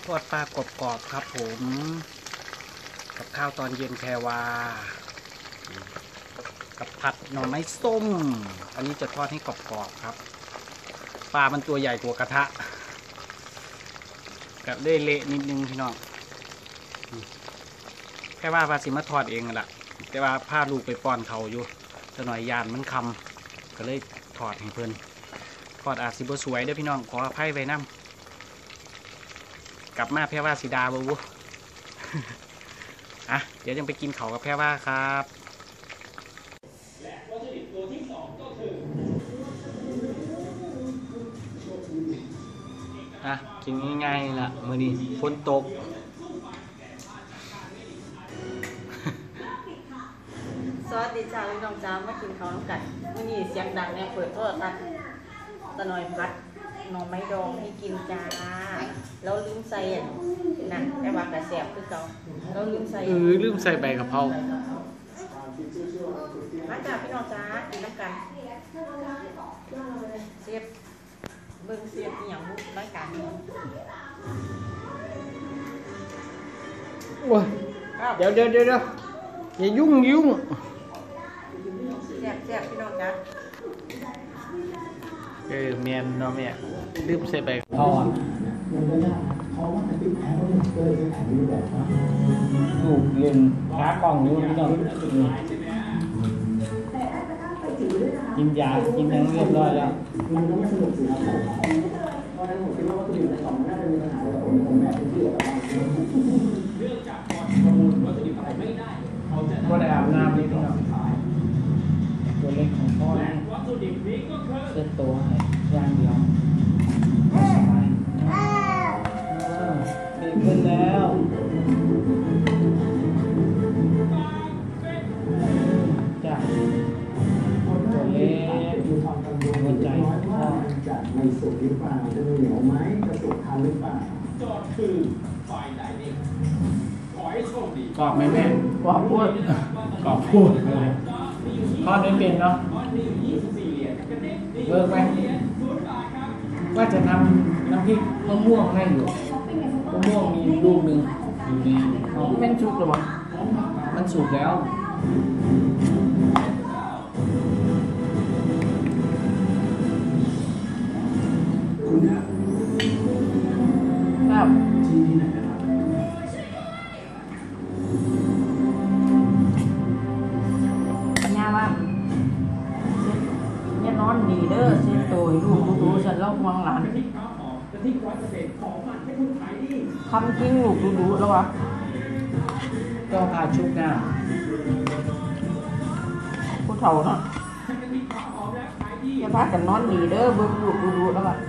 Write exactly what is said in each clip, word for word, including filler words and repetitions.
ทอดปลากรอบๆครับผมกับข้าวตอนเย็นแพรวากับผัดหน่อไม้ส้มอันนี้จะทอดให้กรอบๆครับปลามันตัวใหญ่กว่ากระทะกับเละๆนิดนึงพี่น้องแค่ว่าภาษีมาทอดเองแหละแต่ว่าพาลูกไปป้อนเขาอยู่จะหน่อยยานมันคำก็เลยทอดให้เพิ่นทอดอาจสิบ่สวยเด้อพี่น้องขออภัยไว้นำกลับมาแพรว่าสีดาบ่วุ อ่ะเดี๋ยวยังไปกินเขากับแพรว่าครับและวัตถุดิบตัวที่สองก็คืออ่ะกินง่ายๆล่ะมื้อนี้ฝนตกสวัสดีจ้าพี่น้องจ้ามากินข้าวน้ำกัดมื้อนี้เสียงดังเนี่ยเปิดโทรทัศน์ตะหน่อยพัดหน่อไม้ดองให้กินจ้าแล้วลืมใส่นั่นแต่ว่ากระแสบคือเก่าแล้วลืมใส่เออลืมใส่ใบกะเพรามาจ้าพี่น้องจ้ากินน้ำกันเสียบเบิ่งเสียบอีหยังรายการนี้โอ้ยเดี๋ยวเดี๋ยวเดี๋ยวอย่ายุ่งยุ่งแซ่บแซ่บพี่น้องจ้าเออเมียนเนาะแม่ลืมใส่ใบกะเพราลูกเรียนค้ากล่องอยู่พี่น้องกินยากินทั้งเรียบร้อยแล้วก็ได้อาบน้ำนี่พี่น้องตัวเล็กของพ่อนี่เส้นตัวให้ย่างเดียวสบายดีขึ้นแล้วจ้ะตัวเล็กหัวใจพ่อจะไม่สุกหรือเปล่าจะเหนียวไหมจะสุกทันหรือเปล่าจอดคือไฟไหนนี่ขอให้โชคดีกรอบไหมแม่กรอบพูดกรอบพูดเลยทอดไม่เป็นเนาะเลิกไปว่าจะทำน้ำพริกมะม่วงให้อยู่มะม่วงมีลูกหนึ่งอยู่ในห้องเป็นสุกหรือวะมันสุกแล้วครับปัญญาว่าเนี่ยนอนดีเด้อเช็ดตัวลูกดูๆฉันเล่าห่วงหลานคำจริงลูกดูๆแล้ววะก็พาชุกหน้าผู้เฒ่าเนาะอย่าพากันนอนดีเด้อเบิ่งลูกดูๆแล้ววะ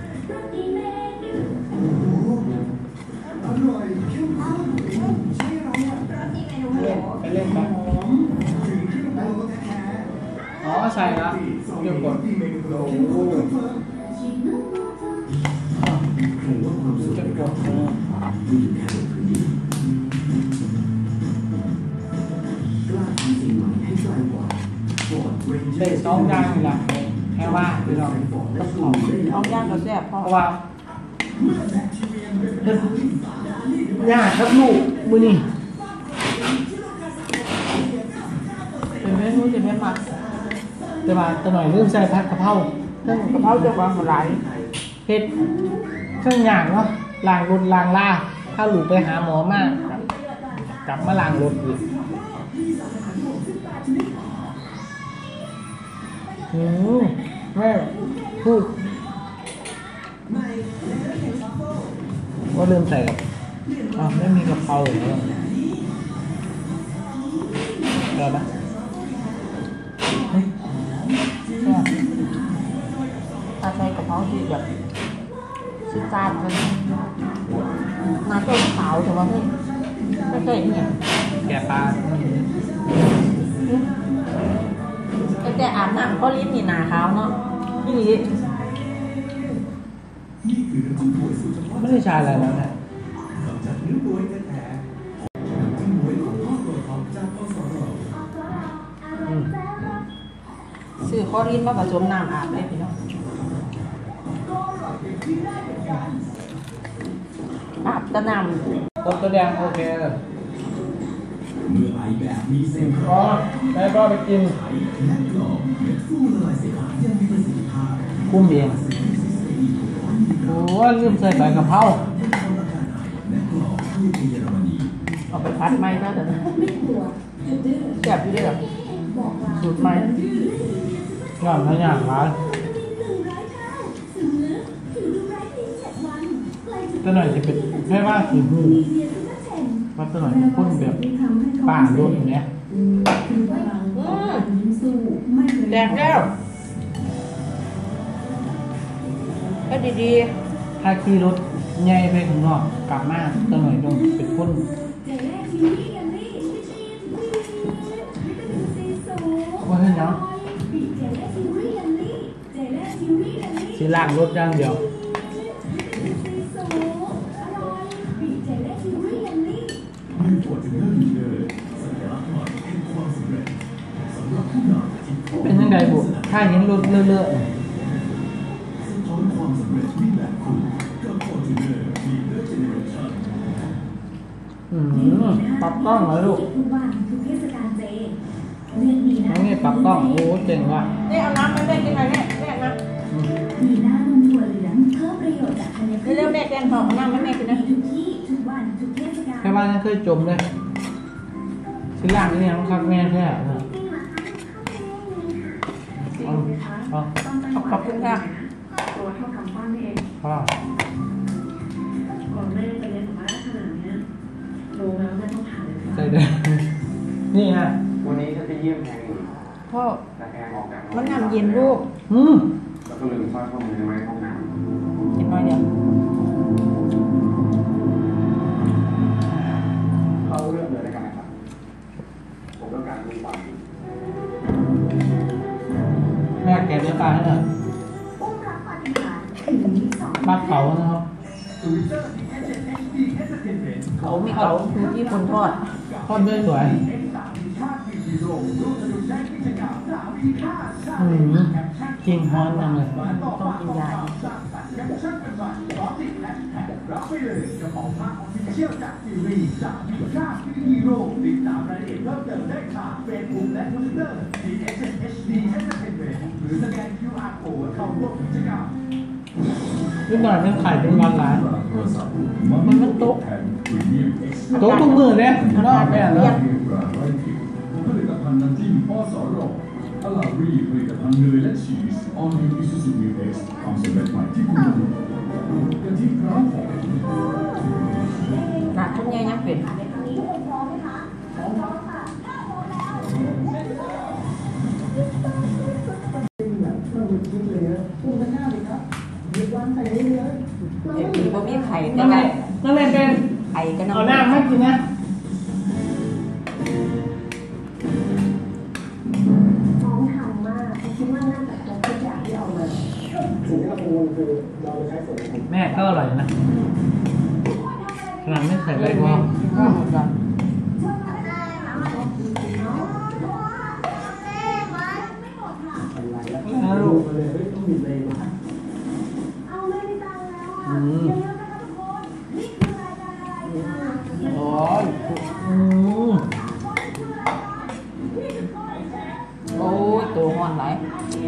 เล่นไปเล่นไปอ๋อใช่ละเดี๋ยวกดโอ้โหจะกดเด็กสองย่างนี่แหละแค่ว่าคือเราต้องของสองย่างก็แซ่บเพราะว่าย่าครับลูกมือนี่เป็นเมนูที่เป็นมักแต่ว่าตัวหน่อยเริ่มใส่ผัดกะเพราเครื่องกะเพราจะวางหมดหลายเผ็ดเครื่องย่างเนาะล้างรถล้างล่าถ้าหลูกไปหาหมอมากกลับมาล้างรถอีกอืมแม่พูดว่าเริ่มใส่กับอ้าวไม่มีกะเพราเหรอได้ไหมถ้าใส่กะเพราที่แบบชิจานมันน้ำต้มขาวแต่ว่าไม่ไม่เคยเนี่ยแกปลาแต่อาบน้ำก็ลิ้นนี่หนาขาวเนาะนี่นี่ไม่ได้ชาอะไรแล้วเนี่ยซื้อข้อริ้นมาผสมน้ำอาบเลยพี่น้องอาบตะนคนตัวแดงโอเคเลยเมื่อไอแบบมีเซลล์อ๋อได้ก็ไปกินไขและกรอบเม็ดฟูละลายเสลายังมีประสิทธิภาพกุ้มเองโอ้ยลืมใส่ใบกะเพราและกรอบที่ในเยอรมนีำเอาไปพัดไหมเท่าแต่แซ่บอยู่ด้วยเหรอสูตรไหมย่างขยะร้านตัวหน่อยจะเป็นแค่ว่าสีหูว่าตัวหน่อยเป็นคนแบบป่าโดนอย่างเงี้ยแดงแก้วก็ดีถ้าขี่รถใหญ่ไปข้างนอกกลับมาตัวหน่อยต้องเป็นคนว่าเห็นยังสีล่างรถย่างเดียวเป็นยังไงบุถ้าเห็นรถเลอะๆความสำเร็จที่แบบคุณกับฟอร์จูเนอร์มีเลือดเจเนอเรชั่นอืมปรับกล้องเหรอลูกทุกวันทุกเทศกาลเจเรื่องดีนะน้องนี่ปรับกล้องโอ้เจ๋งว่ะๆนี่เอาน้ำมาแม่กินหน่อยเนี่ยแม่นะมีหน้านมถั่วเหลืองเพิ่มประโยชน์จากธัญพืชเร็วๆแม่แกงหอมน้ำมาแม่กินนะทุกที่ทุกวันทุกเทศกาลแค่บ้านยังเคยจมเลยชิ้นล่างนี่ยังคักแม่แค่เอาเอาขอบคุณค่ะตัวเท่ากับบ้านนี่เองพ่อก่อนแม่ไปเรียนสัมภาระขนาดนี้รู้แล้วแม่ต้องผ่านเลยใส่เด้อนี่ฮะวันนี้ฉันไปเยี่ยมแพงอยู่พ่อแต่แพงออกจากมันน้ำเย็นลูกอืมแล้วก็ลืมสร้อยข้อมือไว้ในห้องน้ำกินหน่อยเดียวเข้าเรื่องเลยแล้วกันนะครับ ผมต้องการรู้ความจริงแม่แกะเนื้อปลาให้หน่อยอุ้มรับปฏิหารถึงที่สองปลาเผานะครับเขามีเขาคือที่คนทอดทอดด้วยสวยอืมกินฮอนจังเลยต้องกินยารับไปเลยกระเป๋าผ้าออฟฟิเชียลจากซีรีส์จากมีค่าที่ฮีโร่ติดตามรายละเอียดเพิ่มเติมได้ทางเฟซบุ๊กและทวิตเตอร์ ดี เอส เอช ดี Entertainment หรือสแกน คิว อาร์ Code เข้าร่วมกิจกรรมนิดหน่อยเป็นไข่เป็นวันร้านมันมันตุ๊กโต๊ะทุกมือเนี่ยนอกแม่แล้วผลิตภัณฑ์น้ำจิ้มปสรอลารีผลิตภัณฑ์เนยและชีสออนิวอิซูซูมิวเอ็กซ์ความสำเร็จใหม่ที่คุณต้องรู้กะทิกร้าวหอมหนักทุกแง่ยังเป็น เดี๋ยวมีบ่มีไข่นั่กัน นแหไงละนั่นแหละเป็นไข่กันเอาน้ำให้กินนะน้องทำมากคิดว่าน่าจะครบทุกอย่างที่เอามาสิ่งที่เรากังวลคือเราใช้ส่วนของแม่ก็อร่อยนะขนาดไม่ใส่ใบกอข้าวหมดกันอะไรแล้วลูกเลยไม่ต้องมีเลยมาเอาไม่ได้ตังค์แล้วอ่ะอืมเยอะๆนะคะทุกคนนี่คือรายการอะไรคะโอ้ยอืมโอ้ยตัวหอนไหลาย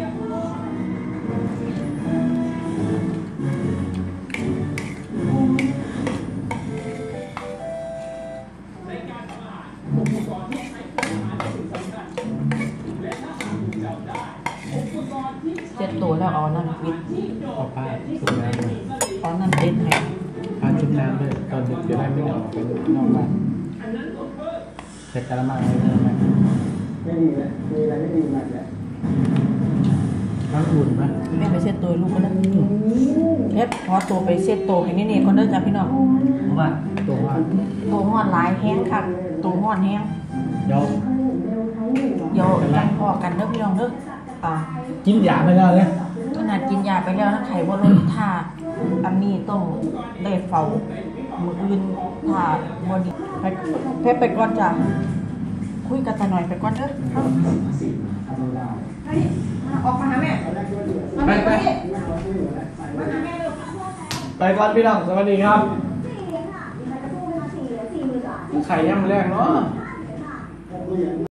เจ็ดตัวแล้วเอานั่นฟิตขอป้าชุบน้ำเลยเอานั่นฟิตให้ป้าชุบน้ำด้วยตอนดึกจะได้ไม่ออกไปนอกบ้านใส่กระมังไว้เลยไหมไม่ดีนะมีอะไรไม่ดีมาเนี่ยน้ำอุ่นไหมแม่ไปเช็ดตัวลูกก็ได้เฮ็ดพอตัวไปเช็ดตัวให้นี่ๆคนเด้อจ้ะพี่น้องเพราะว่าตัวว่าตัวหอนหลายแห้งค่ะตัวหอนแห้งเดี๋ยวเดี๋ยวยังพอกันเด้อพี่น้องเด้ออ่ากินยาไปแล้วเนี่ยขนาดกินยาไปแล้วนะไข่บ่ลดถ้าอันนี้ต้องได้เฝ้ามืออื่นถ้าบ่ดีไปเพชรไปก่อนจ้ะคุยกันตาหน่อยไปก่อนเด้อทำไม่ได้ออกมาหาแม่ไปไปไปก่อนพี่น้องสวัสดีครับเไข่ย่ำแรกเนาะหกเหรียญ